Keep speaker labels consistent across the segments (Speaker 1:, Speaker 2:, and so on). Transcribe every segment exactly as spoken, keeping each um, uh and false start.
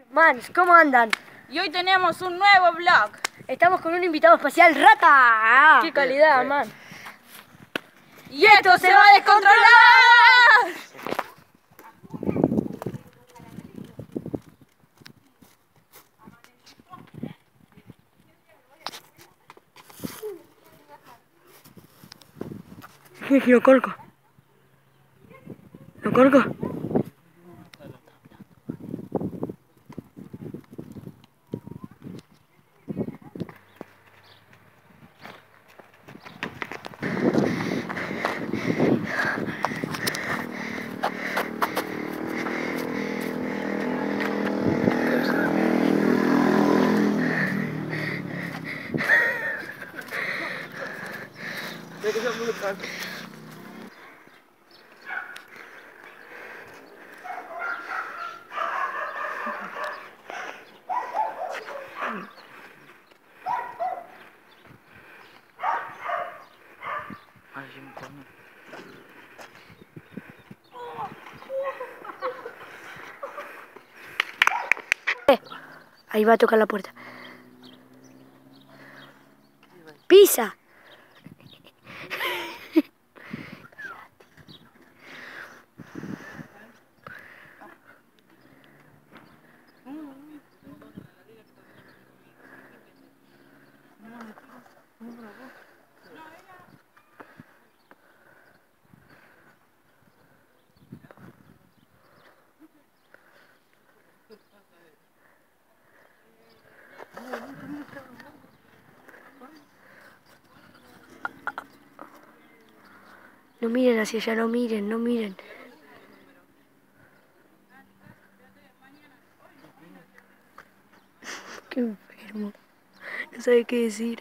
Speaker 1: Mans, ¿cómo andan?
Speaker 2: Y hoy tenemos un nuevo vlog.
Speaker 1: Estamos con un invitado especial, Rata.
Speaker 2: ¡Qué calidad, man! ¡Y esto se va a descontrolar!
Speaker 1: Lo colgo. Lo colgo. Ahí va a tocar la puerta. ¡Pisa! No miren hacia allá, no miren, no miren. Qué enfermo. No sabe qué decir.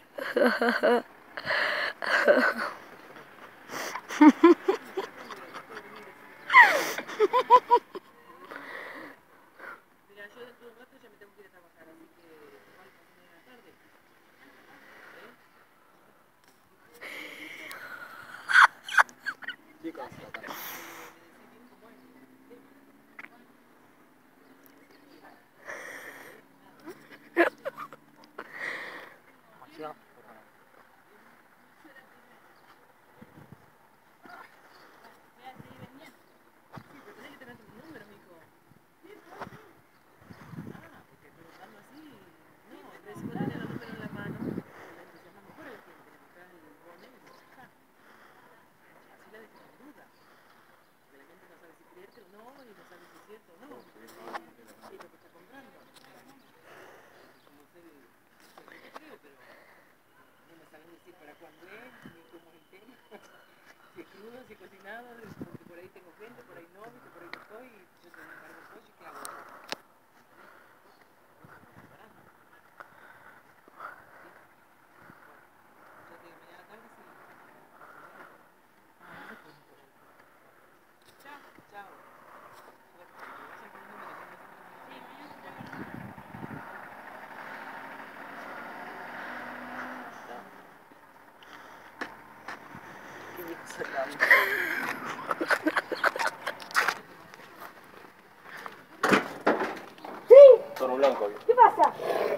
Speaker 3: Toro blanco.
Speaker 1: ¿Qué pasa?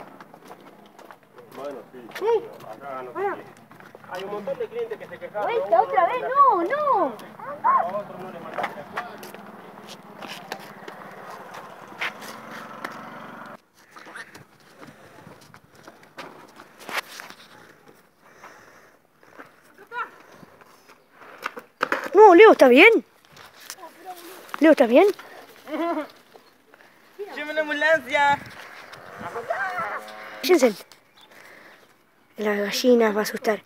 Speaker 3: Bueno, sí.
Speaker 1: ¿Sí?
Speaker 3: Acá no
Speaker 1: Bueno.
Speaker 3: sé. Hay un montón de clientes que se quejaron.
Speaker 1: Vuelta, otra vez, no, no.
Speaker 3: A otro no le mandaste.
Speaker 1: No, Leo, ¿está bien? Leo, ¿está bien?
Speaker 2: ¡Llame una ambulancia!
Speaker 1: Fíjense. Las gallinas va a asustar.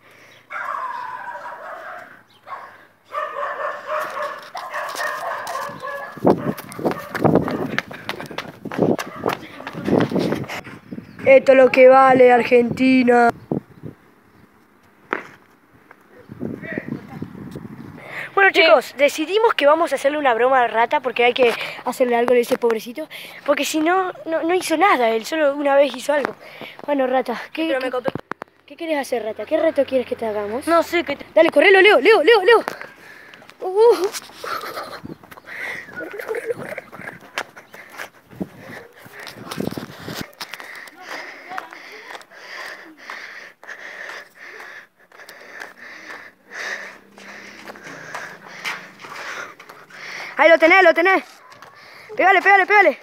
Speaker 1: Esto es lo que vale, Argentina. Bueno, chicos, decidimos que vamos a hacerle una broma al Rata porque hay que hacerle algo a ese pobrecito. Porque si no, no, no hizo nada, él solo una vez hizo algo. Bueno, Rata, ¿qué,
Speaker 2: Pero me
Speaker 1: qué,
Speaker 2: contó-
Speaker 1: ¿qué quieres hacer, Rata? ¿Qué reto quieres que te hagamos?
Speaker 2: No sé qué te...
Speaker 1: Dale, correlo, Leo, Leo, Leo, Leo. Uh. Corre, corre, corre, corre. Ahí lo tenés, lo tenés. Pégale, pégale, pégale.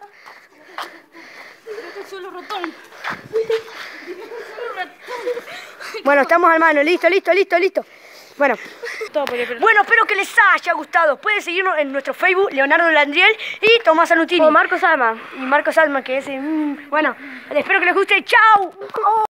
Speaker 1: Bueno, estamos al mano. Listo, listo, listo, listo. Bueno. Bueno, espero que les haya gustado. Pueden seguirnos en nuestro Facebook, Leonardo Landriel y Tomás Anutini.
Speaker 2: O Marcos Alma.
Speaker 1: Y Marcos Alma, que es... Mm, bueno, espero que les guste. ¡Chao!